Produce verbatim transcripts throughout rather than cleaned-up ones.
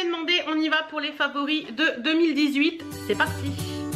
demandé, on y va pour les favoris de deux mille dix-huit. C'est parti.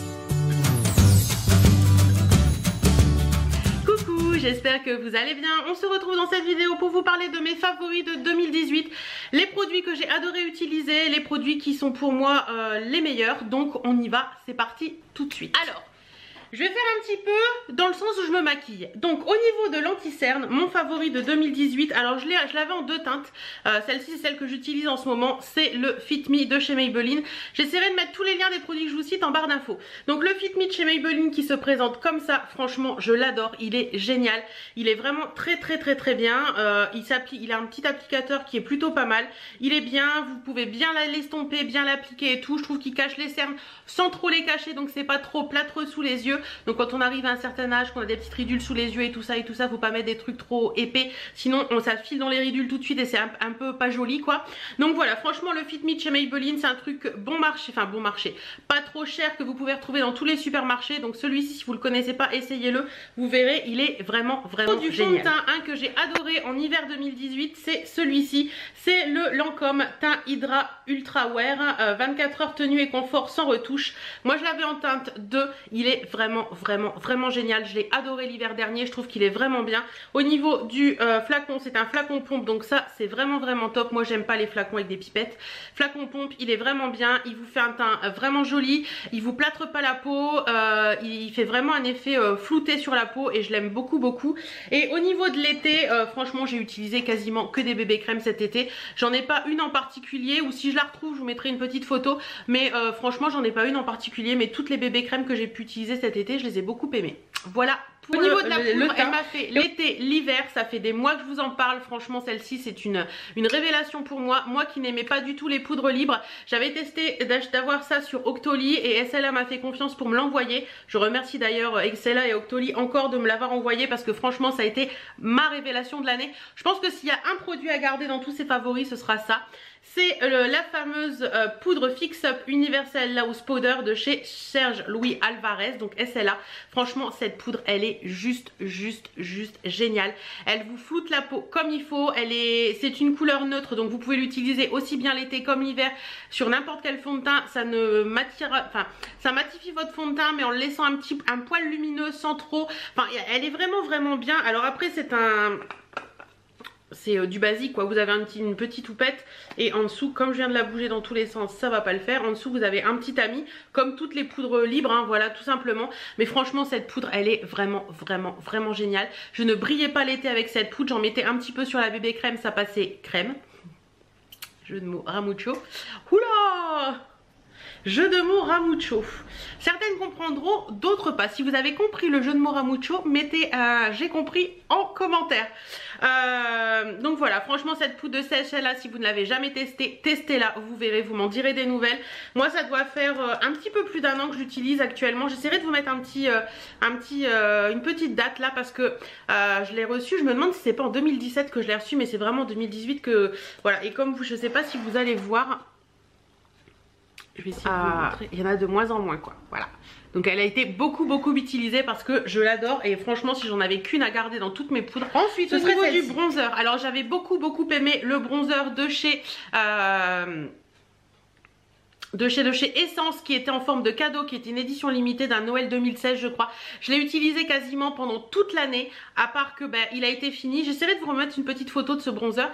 Coucou, j'espère que vous allez bien. On se retrouve dans cette vidéo pour vous parler de mes favoris de deux mille dix-huit. Les produits que j'ai adoré utiliser, les produits qui sont pour moi euh, les meilleurs. Donc on y va, c'est parti tout de suite. Alors, je vais faire un petit peu dans le sens où je me maquille. Donc au niveau de l'anti-cerne, mon favori de deux mille dix-huit, alors je l'avais en deux teintes. Euh, Celle-ci c'est celle que j'utilise en ce moment, c'est le Fit Me de chez Maybelline. J'essaierai de mettre tous les liens des produits que je vous cite en barre d'infos. Donc le Fit Me de chez Maybelline qui se présente comme ça, franchement je l'adore, il est génial. Il est vraiment très très très très bien. Euh, il s'applique, il a un petit applicateur qui est plutôt pas mal. Il est bien, vous pouvez bien l'estomper, bien l'appliquer et tout. Je trouve qu'il cache les cernes sans trop les cacher, donc c'est pas trop plâtreux sous les yeux. Donc quand on arrive à un certain âge, qu'on a des petites ridules sous les yeux et tout ça et tout ça, faut pas mettre des trucs trop épais, sinon on ça file dans les ridules tout de suite et c'est un, un peu pas joli quoi. Donc voilà, franchement le Fit Me chez Maybelline c'est un truc bon marché, enfin bon marché, pas trop cher, que vous pouvez retrouver dans tous les supermarchés. Donc celui-ci, si vous le connaissez pas, essayez-le, vous verrez, il est vraiment vraiment du génial. Du fond de teint, un que j'ai adoré en hiver deux mille dix-huit, c'est celui-ci, c'est le Lancôme Teint Hydra Ultra Wear, euh, vingt-quatre heures tenue et confort sans retouche. Moi je l'avais en teinte deux, il est vraiment vraiment vraiment génial. Je l'ai adoré l'hiver dernier, je trouve qu'il est vraiment bien. Au niveau du euh, flacon, c'est un flacon pompe, donc ça c'est vraiment vraiment top. Moi j'aime pas les flacons avec des pipettes. Flacon pompe, il est vraiment bien, il vous fait un teint euh, vraiment joli, il vous plâtre pas la peau, euh, il fait vraiment un effet euh, flouté sur la peau et je l'aime beaucoup beaucoup. Et au niveau de l'été, euh, franchement j'ai utilisé quasiment que des bébés crèmes cet été. J'en ai pas une en particulier, ou si je la retrouve je vous mettrai une petite photo, mais euh, franchement j'en ai pas une en particulier, mais toutes les bébés crèmes que j'ai pu utiliser cet été, je les ai beaucoup aimées. Voilà. Pour au niveau de la poudre, elle m'a fait l'été, l'hiver, ça fait des mois que je vous en parle. Franchement celle-ci c'est une, une révélation pour moi. Moi qui n'aimais pas du tout les poudres libres, j'avais testé d'avoir ça sur Octoly et S L A m'a fait confiance pour me l'envoyer. Je remercie d'ailleurs S L A et Octoly encore de me l'avoir envoyé, parce que franchement ça a été ma révélation de l'année. Je pense que s'il y a un produit à garder dans tous ses favoris, ce sera ça. C'est euh, la fameuse euh, poudre Fix Up Universal Loose Powder de chez Serge Louis Alvarez, donc S L A. Franchement cette poudre elle est juste juste juste géniale. Elle vous floute la peau comme il faut. Elle est, c'est une couleur neutre, donc vous pouvez l'utiliser aussi bien l'été comme l'hiver sur n'importe quel fond de teint. Ça ne m'attire, enfin ça matifie votre fond de teint, mais en le laissant un petit un poil lumineux sans trop. Enfin elle est vraiment vraiment bien. Alors après c'est un c'est euh, du basique quoi, vous avez un petit, une petite houppette et en dessous, comme je viens de la bouger dans tous les sens, ça va pas le faire. En dessous vous avez un petit tamis, comme toutes les poudres libres hein, voilà tout simplement. Mais franchement cette poudre elle est vraiment vraiment vraiment géniale. Je ne brillais pas l'été avec cette poudre, j'en mettais un petit peu sur la bébé crème, ça passait crème. Jeu de mots ramucho. Oula, jeu de mots ramucho. Certaines comprendront, d'autres pas. Si vous avez compris le jeu de mots ramucho, mettez un j'ai compris en commentaire. Euh, donc voilà, franchement cette poudre de sèche là, si vous ne l'avez jamais testée, testez-la, vous verrez, vous m'en direz des nouvelles. Moi ça doit faire euh, un petit peu plus d'un an que j'utilise actuellement. J'essaierai de vous mettre un petit, euh, un petit, euh, une petite date là, parce que euh, je l'ai reçu. Je me demande si c'est pas en deux mille dix-sept que je l'ai reçu, mais c'est vraiment en deux mille dix-huit que voilà. Et comme vous, je sais pas si vous allez voir, je vais essayer de vous montrer. Il y en a de moins en moins quoi, voilà. Donc elle a été beaucoup beaucoup utilisée parce que je l'adore, et franchement si j'en avais qu'une à garder dans toutes mes poudres. Ensuite au niveau du bronzer, alors j'avais beaucoup beaucoup aimé le bronzer de chez euh, de chez de chez Essence, qui était en forme de cadeau, qui était une édition limitée d'un Noël deux mille seize je crois. Je l'ai utilisé quasiment pendant toute l'année, à part que ben, il a été fini. J'essaierai de vous remettre une petite photo de ce bronzer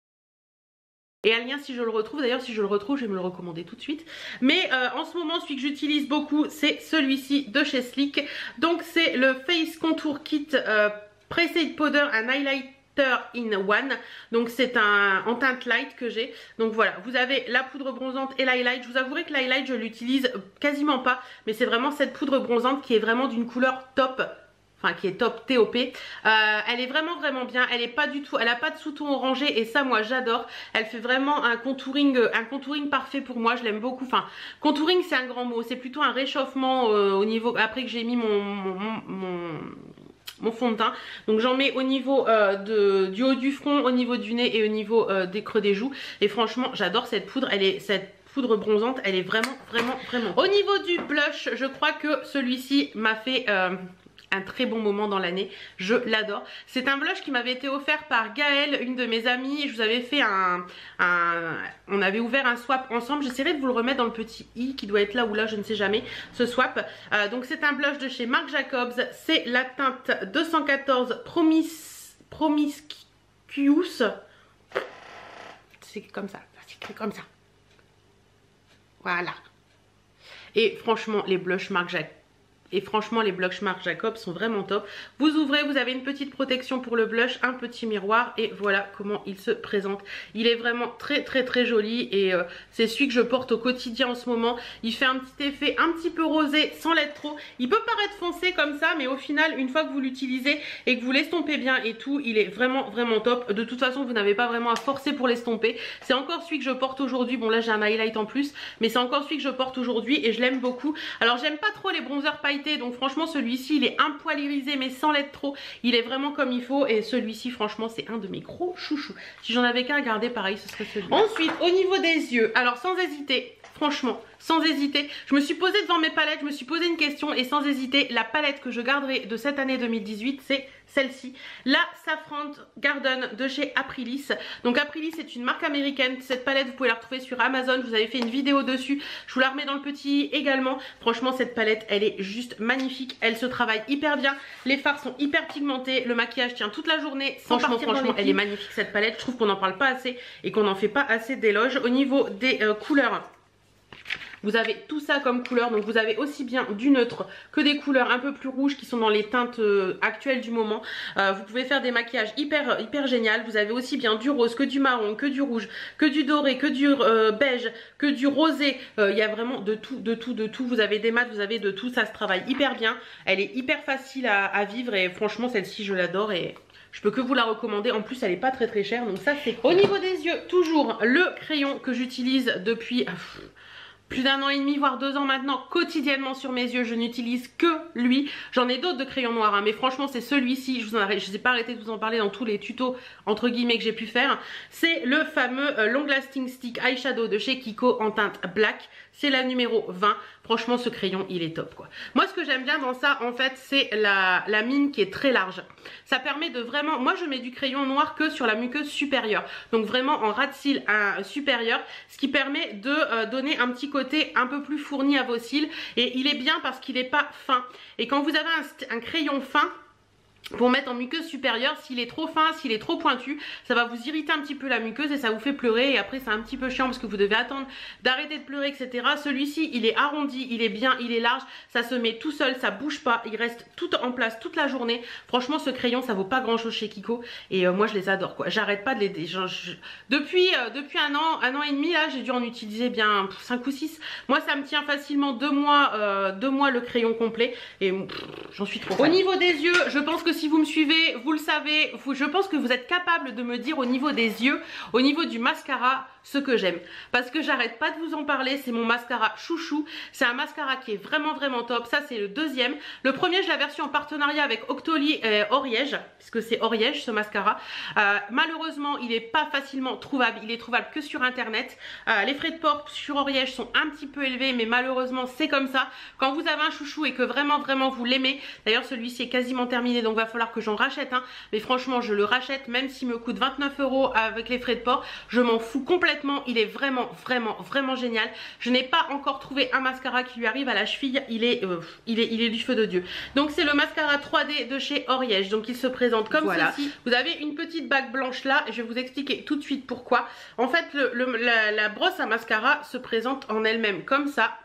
et un lien si je le retrouve. D'ailleurs si je le retrouve je vais me le recommander tout de suite. Mais euh, en ce moment celui que j'utilise beaucoup c'est celui-ci de chez Sleek. Donc c'est le Face Contour Kit euh, Pre-Set Powder, un highlighter in one. Donc c'est un en teinte light que j'ai. Donc voilà, vous avez la poudre bronzante et l'highlight. Je vous avouerai que l'highlight je l'utilise quasiment pas, mais c'est vraiment cette poudre bronzante qui est vraiment d'une couleur top. Enfin qui est top T O P. euh, Elle est vraiment vraiment bien. Elle est pas du tout, elle a pas de sous-ton orangé et ça moi j'adore. Elle fait vraiment un contouring, un contouring parfait pour moi. Je l'aime beaucoup. Enfin contouring c'est un grand mot, c'est plutôt un réchauffement euh, au niveau, après que j'ai mis mon, mon, mon, mon fond de teint. Donc j'en mets au niveau euh, de, du haut du front, au niveau du nez et au niveau euh, des creux des joues. Et franchement j'adore cette poudre. Elle est cette poudre bronzante, elle est vraiment vraiment vraiment. Au niveau du blush, je crois que celui-ci m'a fait euh, un très bon moment dans l'année, je l'adore. C'est un blush qui m'avait été offert par Gaëlle, une de mes amies. Je vous avais fait un, un on avait ouvert un swap ensemble. J'essaierai de vous le remettre dans le petit i qui doit être là ou là, je ne sais jamais, ce swap. Euh, donc c'est un blush de chez Marc Jacobs, c'est la teinte deux cent quatorze Promis, Promiscuous. C'est comme ça, c'est écrit comme ça. Voilà. Et franchement, les blushs Marc Jacobs, Et franchement les blushs Marc Jacobs sont vraiment top. Vous ouvrez, vous avez une petite protection pour le blush, un petit miroir et voilà comment il se présente. Il est vraiment très très très joli et euh, c'est celui que je porte au quotidien en ce moment. Il fait un petit effet un petit peu rosé sans l'être trop. Il peut paraître foncé comme ça mais au final une fois que vous l'utilisez et que vous l'estompez bien et tout, il est vraiment vraiment top. De toute façon vous n'avez pas vraiment à forcer pour l'estomper. C'est encore celui que je porte aujourd'hui. Bon là j'ai un highlight en plus mais c'est encore celui que je porte aujourd'hui et je l'aime beaucoup. Alors j'aime pas trop les bronzers pailletés, donc franchement celui-ci il est un poil irisé mais sans l'être trop, il est vraiment comme il faut et celui-ci franchement c'est un de mes gros chouchous. Si j'en avais qu'un à garder pareil ce serait celui-là. Ensuite au niveau des yeux, alors sans hésiter, franchement sans hésiter, je me suis posée devant mes palettes, je me suis posé une question et sans hésiter la palette que je garderai de cette année deux mille dix-huit c'est celle-ci, la Saffron Garden de chez Aprilis. Donc Aprilis c'est une marque américaine, cette palette vous pouvez la retrouver sur Amazon, je vous avais fait une vidéo dessus, je vous la remets dans le petit également. Franchement cette palette elle est juste magnifique, elle se travaille hyper bien, les fards sont hyper pigmentés, le maquillage tient toute la journée sans franchement franchement elle est magnifique cette palette, je trouve qu'on n'en parle pas assez et qu'on n'en fait pas assez d'éloges. Au niveau des euh, couleurs, vous avez tout ça comme couleur, donc vous avez aussi bien du neutre que des couleurs un peu plus rouges qui sont dans les teintes euh, actuelles du moment. Euh, vous pouvez faire des maquillages hyper hyper génial. Vous avez aussi bien du rose que du marron, que du rouge, que du doré, que du euh, beige, que du rosé. Euh, il y a vraiment de tout, de tout, de tout. Vous avez des mats, vous avez de tout, ça se travaille hyper bien. Elle est hyper facile à, à vivre et franchement celle-ci je l'adore et je peux que vous la recommander. En plus elle est pas très très chère donc ça c'est cool. Au niveau des yeux, toujours le crayon que j'utilise depuis pff, plus d'un an et demi voire deux ans maintenant quotidiennement sur mes yeux, je n'utilise que lui. J'en ai d'autres de crayons noirs hein, mais franchement c'est celui-ci, je vous en arrête, je n'ai pas arrêté de vous en parler dans tous les tutos entre guillemets que j'ai pu faire. C'est le fameux euh, Long Lasting Stick Eyeshadow de chez Kiko en teinte black. C'est la numéro vingt. Franchement ce crayon il est top quoi. Moi ce que j'aime bien dans ça en fait c'est la, la mine qui est très large. Ça permet de vraiment, moi je mets du crayon noir que sur la muqueuse supérieure. Donc vraiment en ras de cils euh, supérieur. Ce qui permet de euh, donner un petit côté un peu plus fourni à vos cils. Et il est bien parce qu'il n'est pas fin. Et quand vous avez un, un crayon fin pour mettre en muqueuse supérieure, s'il est trop fin, s'il est trop pointu, ça va vous irriter un petit peu la muqueuse et ça vous fait pleurer et après c'est un petit peu chiant parce que vous devez attendre d'arrêter de pleurer etc. Celui-ci il est arrondi, il est bien, il est large, ça se met tout seul, ça bouge pas, il reste tout en place toute la journée. Franchement ce crayon ça vaut pas grand chose chez Kiko et euh, moi je les adore quoi, j'arrête pas de les... Je, je, depuis, euh, depuis un an, un an et demi là j'ai dû en utiliser bien cinq ou six. Moi ça me tient facilement deux mois, euh, deux mois le crayon complet et j'en suis trop fan. Au niveau des yeux, je pense que si vous me suivez, vous le savez, vous, je pense que vous êtes capable de me dire au niveau des yeux, au niveau du mascara, ce que j'aime. Parce que j'arrête pas de vous en parler, c'est mon mascara chouchou. C'est un mascara qui est vraiment vraiment top. Ça c'est le deuxième. Le premier je l'avais reçu en partenariat avec Octoly et Oriège, puisque c'est Oriège ce mascara. Euh, malheureusement il est pas facilement trouvable, il est trouvable que sur internet. Euh, les frais de port sur Oriège sont un petit peu élevés, mais malheureusement c'est comme ça. Quand vous avez un chouchou et que vraiment vraiment vous l'aimez, d'ailleurs celui-ci est quasiment terminé donc va falloir que j'en rachète un, mais franchement je le rachète même s'il me coûte vingt-neuf euros avec les frais de port, je m'en fous complètement, il est vraiment vraiment vraiment génial. Je n'ai pas encore trouvé un mascara qui lui arrive à la cheville, il est, euh, il est, il est du feu de Dieu. Donc c'est le mascara trois D de chez Oriège, donc il se présente comme voilà. Ceci. Vous avez une petite bague blanche là, et je vais vous expliquer tout de suite pourquoi. En fait le, le, la, la brosse à mascara se présente en elle-même comme ça.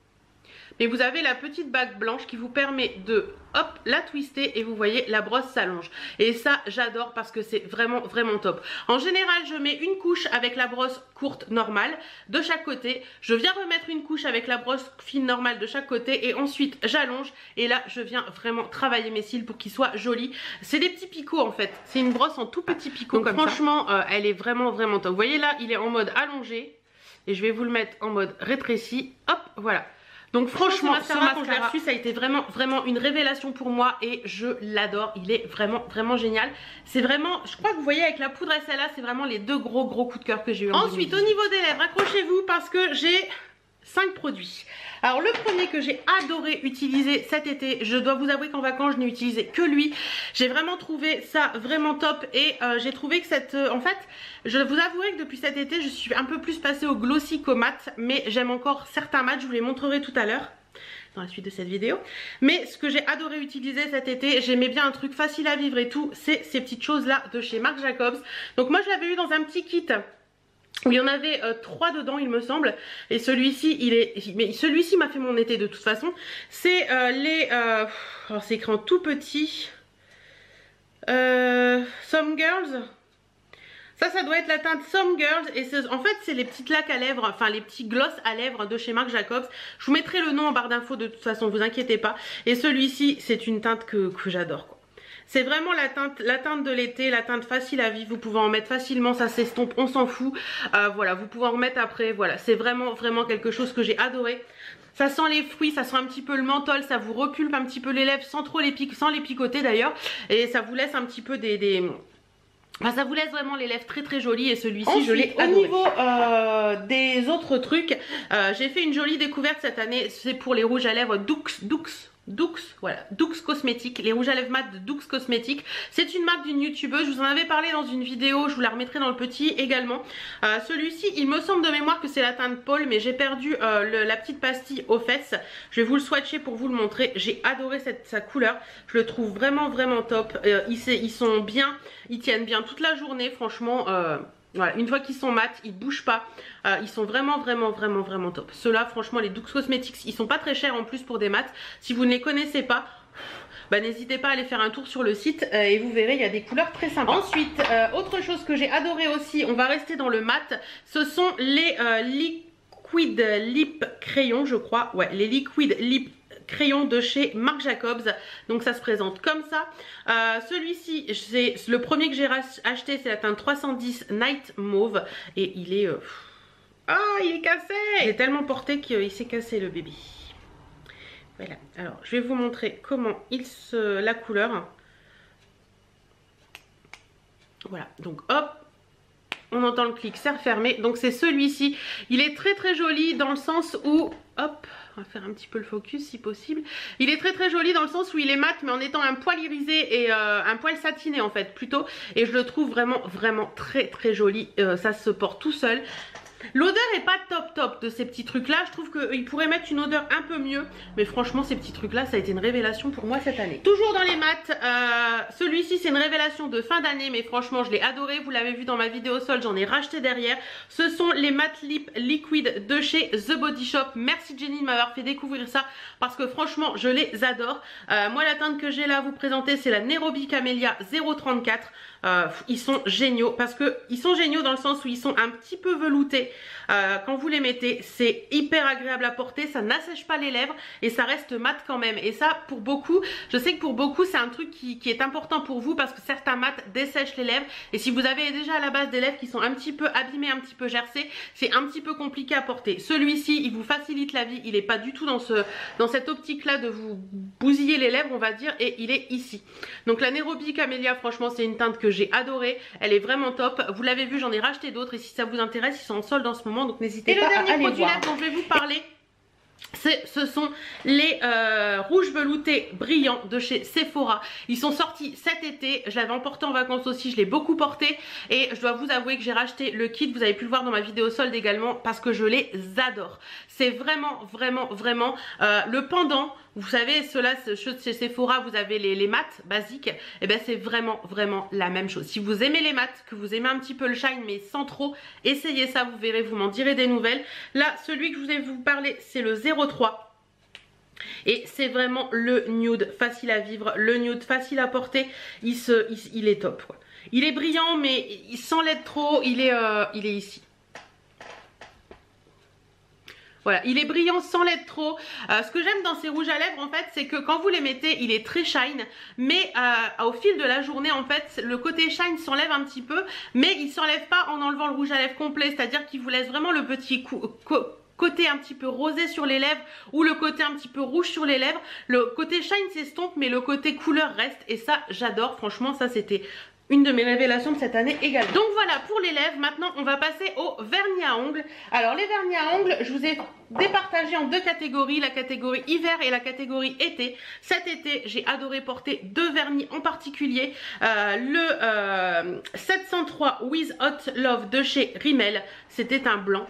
Mais vous avez la petite bague blanche qui vous permet de hop la twister et vous voyez la brosse s'allonge. Et ça j'adore parce que c'est vraiment vraiment top. En général je mets une couche avec la brosse courte normale de chaque côté. Je viens remettre une couche avec la brosse fine normale de chaque côté et ensuite j'allonge. Et là je viens vraiment travailler mes cils pour qu'ils soient jolis. C'est des petits picots en fait. C'est une brosse en tout petit picot. Donc comme franchement euh, elle est vraiment vraiment top. Vous voyez là il est en mode allongé. Et je vais vous le mettre en mode rétréci. Hop voilà. Donc franchement ce mascara, quand je l'ai reçu ça a été vraiment vraiment une révélation pour moi et je l'adore, il est vraiment vraiment génial. C'est vraiment, je crois que vous voyez avec la poudre et celle-là c'est vraiment les deux gros gros coups de cœur que j'ai eu en Ensuite au niveau des lèvres, accrochez-vous parce que j'ai cinq produits. Alors le premier que j'ai adoré utiliser cet été, je dois vous avouer qu'en vacances je n'ai utilisé que lui. J'ai vraiment trouvé ça vraiment top et euh, j'ai trouvé que cette... Euh, en fait, je vous avouerai que depuis cet été je suis un peu plus passée au glossy qu'au mat, mais j'aime encore certains mats, je vous les montrerai tout à l'heure dans la suite de cette vidéo. Mais ce que j'ai adoré utiliser cet été, j'aimais bien un truc facile à vivre et tout, c'est ces petites choses là de chez Marc Jacobs. Donc moi je l'avais eu dans un petit kit où il y en avait euh, trois dedans il me semble, et celui-ci il est, mais celui-ci m'a fait mon été de toute façon. C'est euh, les, euh... alors c'est écrit en tout petit, euh... Some Girls. Ça, ça doit être la teinte Some Girls et en fait c'est les petites lacs à lèvres, enfin les petits gloss à lèvres de chez Marc Jacobs. Je vous mettrai le nom en barre d'infos de toute façon, vous inquiétez pas. Et celui-ci c'est une teinte que, que j'adore quoi. C'est vraiment la teinte, la teinte de l'été, la teinte facile à vivre, vous pouvez en mettre facilement, ça s'estompe, on s'en fout. Euh, voilà, vous pouvez en remettre après, voilà, c'est vraiment vraiment quelque chose que j'ai adoré. Ça sent les fruits, ça sent un petit peu le menthol, ça vous repulpe un petit peu les lèvres sans trop les piquer, sans les picoter d'ailleurs. Et ça vous laisse un petit peu des... des... Enfin, ça vous laisse vraiment les lèvres très très jolies et celui-ci je l'ai adoré. Au niveau euh, des autres trucs, euh, j'ai fait une jolie découverte cette année, c'est pour les rouges à lèvres Dux, Dux, Dux, voilà, Dux Cosmétiques, les rouges à lèvres mat de Dux Cosmétiques. C'est une marque d'une youtubeuse, je vous en avais parlé dans une vidéo, je vous la remettrai dans le petit également. Euh, Celui-ci, il me semble de mémoire que c'est la teinte Paul, mais j'ai perdu euh, le, la petite pastille aux fesses. Je vais vous le swatcher pour vous le montrer. J'ai adoré cette, sa couleur, je le trouve vraiment vraiment top. Euh, ils, ils sont bien, ils tiennent bien toute la journée, franchement. Euh, Voilà, une fois qu'ils sont mat, ils bougent pas, euh, ils sont vraiment vraiment vraiment vraiment top. Ceux-là franchement les Dux Cosmetics, ils sont pas très chers en plus pour des mats. Si vous ne les connaissez pas, bah, n'hésitez pas à aller faire un tour sur le site euh, et vous verrez il y a des couleurs très sympas. Ensuite, euh, autre chose que j'ai adoré aussi, on va rester dans le mat, ce sont les euh, Liquid Lip Crayons je crois, ouais les Liquid Lip crayon de chez Marc Jacobs. Donc ça se présente comme ça. Euh, celui-ci, c'est le premier que j'ai acheté, c'est la teinte trois cent dix Night Mauve et il est euh... ah il est cassé, il est tellement porté qu'il s'est cassé le bébé. Voilà, alors je vais vous montrer comment il se... la couleur. Voilà, donc hop, on entend le clic, c'est refermé. Donc c'est celui-ci, il est très très joli dans le sens où, hop, on va faire un petit peu le focus si possible. Il est très très joli dans le sens où il est mat mais en étant un poil irisé et euh, un poil satiné en fait plutôt. Et je le trouve vraiment vraiment très très joli, euh, ça se porte tout seul. L'odeur est pas top top de ces petits trucs là, je trouve qu'ils pourraient mettre une odeur un peu mieux, mais franchement ces petits trucs là ça a été une révélation pour moi cette année. Toujours dans les mats, euh, celui-ci c'est une révélation de fin d'année mais franchement je l'ai adoré, vous l'avez vu dans ma vidéo solde, j'en ai racheté derrière. Ce sont les Matte Lip Liquid de chez The Body Shop. Merci Jenny de m'avoir fait découvrir ça parce que franchement je les adore. Euh, moi la teinte que j'ai là à vous présenter c'est la Nairobi Camellia zéro trente-quatre. Euh, ils sont géniaux parce que ils sont géniaux dans le sens où ils sont un petit peu veloutés euh, quand vous les mettez, c'est hyper agréable à porter, ça n'assèche pas les lèvres et ça reste mat quand même. Et ça pour beaucoup, je sais que pour beaucoup c'est un truc qui, qui est important pour vous parce que certains mats dessèchent les lèvres et si vous avez déjà à la base des lèvres qui sont un petit peu abîmées, un petit peu gercées, c'est un petit peu compliqué à porter. Celui-ci il vous facilite la vie, il est pas du tout dans, ce, dans cette optique là de vous bousiller les lèvres on va dire, et il est ici. Donc la Nairobi Camellia franchement c'est une teinte que j'ai adoré, elle est vraiment top, vous l'avez vu j'en ai racheté d'autres et si ça vous intéresse ils sont en solde en ce moment donc n'hésitez pas à aller voir. Et le dernier produit là dont je vais vous parler, ce sont les euh, rouges veloutés brillants de chez Sephora. Ils sont sortis cet été, je l'avais emporté en vacances aussi, je l'ai beaucoup porté et je dois vous avouer que j'ai racheté le kit, vous avez pu le voir dans ma vidéo solde également parce que je les adore. C'est vraiment vraiment vraiment euh, le pendant, vous savez ceux-là chez Sephora vous avez les, les mats basiques, et ben c'est vraiment vraiment la même chose. Si vous aimez les mats, que vous aimez un petit peu le shine mais sans trop, essayez ça, vous verrez, vous m'en direz des nouvelles. Là celui que je voulais vous parler c'est le zéro trois et c'est vraiment le nude facile à vivre, le nude facile à porter, il, se, il, il est top quoi. Il est brillant mais sans l'être trop, il est, euh, il est ici. Voilà, il est brillant sans l'être trop. Euh, ce que j'aime dans ces rouges à lèvres en fait, c'est que quand vous les mettez, il est très shine, mais euh, au fil de la journée en fait, le côté shine s'enlève un petit peu, mais il s'enlève pas en enlevant le rouge à lèvres complet, c'est-à-dire qu'il vous laisse vraiment le petit coup, côté un petit peu rosé sur les lèvres ou le côté un petit peu rouge sur les lèvres. Le côté shine s'estompe mais le côté couleur reste et ça j'adore, franchement ça c'était une de mes révélations de cette année également. Donc voilà pour les lèvres. Maintenant on va passer au vernis à ongles. Alors les vernis à ongles, je vous ai départagé en deux catégories, la catégorie hiver et la catégorie été. Cet été j'ai adoré porter deux vernis en particulier, euh, le euh, sept cent trois With Hot Love de chez Rimmel, c'était un blanc.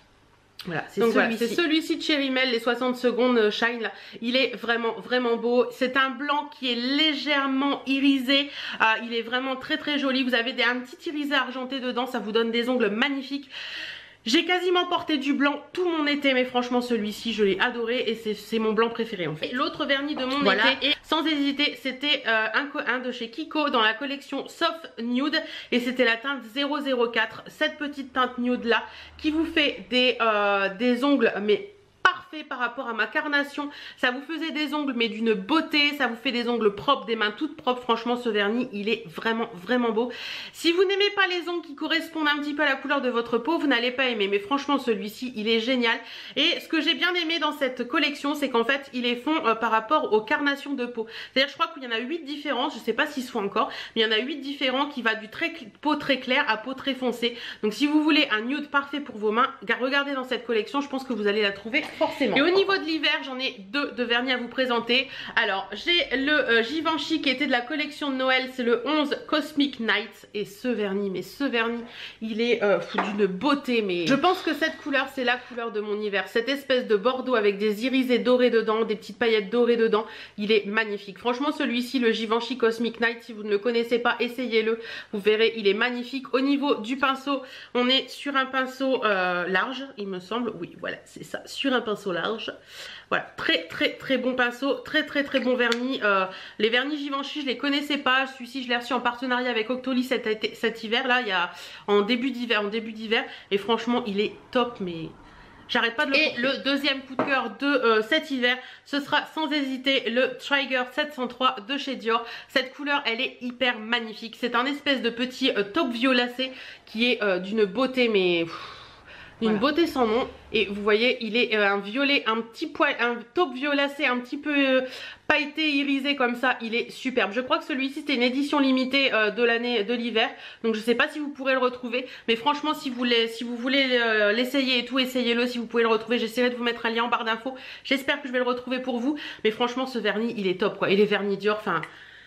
Voilà, c'est celui-ci celui de chez Rimmel, les soixante secondes shine là. Il est vraiment vraiment beau. C'est un blanc qui est légèrement irisé. Euh, il est vraiment très très joli. Vous avez des, un petit irisé argenté dedans. Ça vous donne des ongles magnifiques. J'ai quasiment porté du blanc tout mon été, mais franchement celui-ci je l'ai adoré et c'est mon blanc préféré en fait. L'autre vernis de mon voilà. été, et sans hésiter, c'était euh, un, un de chez Kiko dans la collection Soft Nude et c'était la teinte zéro zéro quatre, cette petite teinte nude là qui vous fait des, euh, des ongles mais parfait par rapport à ma carnation. Ça vous faisait des ongles mais d'une beauté, ça vous fait des ongles propres, des mains toutes propres. Franchement ce vernis il est vraiment vraiment beau. Si vous n'aimez pas les ongles qui correspondent un petit peu à la couleur de votre peau, vous n'allez pas aimer, mais franchement celui-ci il est génial. Et ce que j'ai bien aimé dans cette collection, c'est qu'en fait il est fond euh, par rapport aux carnations de peau. C'est-à-dire je crois qu'il y en a huit différents, je sais pas s'ils sont encore, mais il y en a huit différents qui va du très peau très claire à peau très foncée. Donc si vous voulez un nude parfait pour vos mains, regardez dans cette collection, je pense que vous allez la trouver forcément. Et au niveau de l'hiver, j'en ai deux de vernis à vous présenter. Alors j'ai le euh, Givenchy qui était de la collection de Noël, c'est le onze Cosmic Nights. Et ce vernis, mais ce vernis il est euh, d'une beauté, mais je pense que cette couleur c'est la couleur de mon hiver. Cette espèce de bordeaux avec des irisés dorés dedans, des petites paillettes dorées dedans, il est magnifique. Franchement celui-ci, le Givenchy Cosmic Night, si vous ne le connaissez pas, essayez-le, vous verrez, il est magnifique. Au niveau du pinceau, on est sur un pinceau euh, large il me semble, oui voilà c'est ça, sur un pinceau large. Voilà, très très très bon pinceau, très très très bon vernis. Euh, les vernis Givenchy je les connaissais pas, celui-ci je l'ai reçu en partenariat avec Octoly cet, été, cet hiver là, il y a en début d'hiver, en début d'hiver et franchement il est top, mais j'arrête pas de le. Et le deuxième coup de cœur de euh, cet hiver, ce sera sans hésiter le Trigger sept cent trois de chez Dior. Cette couleur elle est hyper magnifique, c'est un espèce de petit euh, taupe violacé qui est euh, d'une beauté mais pff, d'une voilà. beauté sans nom. Et vous voyez il est euh, un violet, un petit poil, un taupe violacé un petit peu euh, pailleté, irisé comme ça, il est superbe. Je crois que celui-ci c'était une édition limitée euh, de l'année de l'hiver, donc je sais pas si vous pourrez le retrouver, mais franchement si vous, si vous voulez euh, l'essayer et tout, essayez-le si vous pouvez le retrouver. J'essaierai de vous mettre un lien en barre d'infos, j'espère que je vais le retrouver pour vous, mais franchement ce vernis il est top quoi. Et les vernis Dior, enfin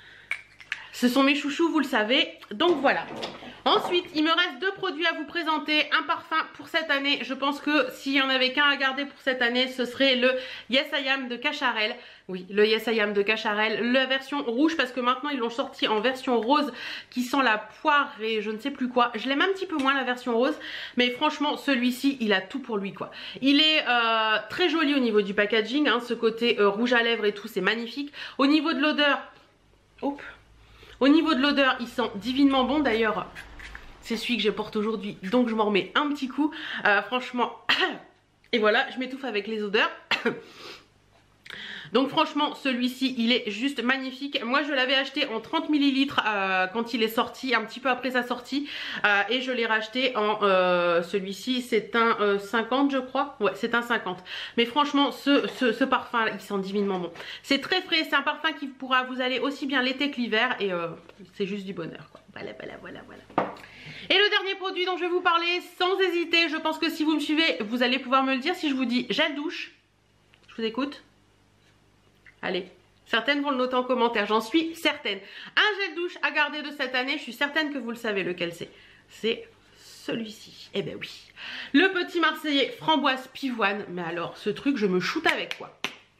ce sont mes chouchous, vous le savez. Donc voilà. Ensuite, il me reste deux produits à vous présenter. Un parfum pour cette année. Je pense que s'il y en avait qu'un à garder pour cette année, ce serait le Yes I Am de Cacharel. Oui, le Yes I Am de Cacharel. La version rouge, parce que maintenant ils l'ont sorti en version rose qui sent la poire et je ne sais plus quoi. Je l'aime un petit peu moins la version rose, mais franchement celui-ci il a tout pour lui quoi. Il est euh, très joli au niveau du packaging, hein, ce côté euh, rouge à lèvres et tout, c'est magnifique. Au niveau de l'odeur, hop. Au niveau de l'odeur, il sent divinement bon. D'ailleurs, c'est celui que je porte aujourd'hui, donc je m'en remets un petit coup. Euh, franchement, et voilà, je m'étouffe avec les odeurs. Donc franchement celui-ci il est juste magnifique. Moi je l'avais acheté en trente millilitres euh, quand il est sorti, un petit peu après sa sortie, euh, et je l'ai racheté en euh, celui-ci c'est un euh, cinquante je crois. Ouais c'est un cinquante. Mais franchement ce, ce, ce parfum il sent divinement bon. C'est très frais, c'est un parfum qui pourra vous aller aussi bien l'été que l'hiver et euh, c'est juste du bonheur quoi. Voilà voilà voilà voilà. Et le dernier produit dont je vais vous parler, sans hésiter, je pense que si vous me suivez vous allez pouvoir me le dire, si je vous dis gel douche, je vous écoute. Allez, certaines vont le noter en commentaire, j'en suis certaine. Un gel douche à garder de cette année, je suis certaine que vous le savez lequel c'est. C'est celui-ci. Eh ben oui. Le petit Marseillais framboise pivoine. Mais alors, ce truc, je me shoot avec quoi.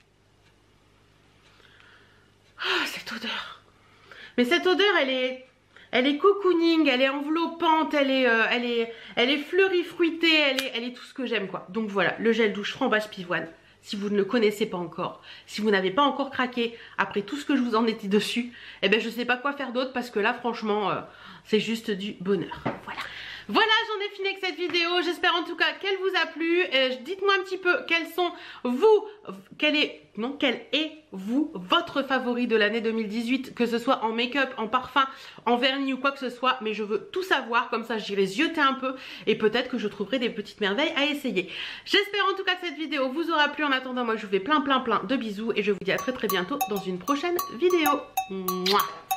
Oh, cette odeur. Mais cette odeur, elle est... Elle est cocooning, elle est enveloppante, elle est, euh, elle est, elle est fleurie fruitée, elle est, elle est tout ce que j'aime quoi. Donc voilà, le gel douche framboise pivoine. Si vous ne le connaissez pas encore, si vous n'avez pas encore craqué après tout ce que je vous en ai dit dessus, eh ben je sais pas quoi faire d'autre parce que là franchement euh, c'est juste du bonheur. Voilà. Voilà, j'en ai fini avec cette vidéo. J'espère en tout cas qu'elle vous a plu. Euh, Dites-moi un petit peu quels sont vous, quel est, non, quel est vous, votre favori de l'année deux mille dix-huit, que ce soit en make-up, en parfum, en vernis ou quoi que ce soit. Mais je veux tout savoir, comme ça j'irai zioter un peu et peut-être que je trouverai des petites merveilles à essayer. J'espère en tout cas que cette vidéo vous aura plu. En attendant, moi je vous fais plein plein plein de bisous et je vous dis à très très bientôt dans une prochaine vidéo. Mouah.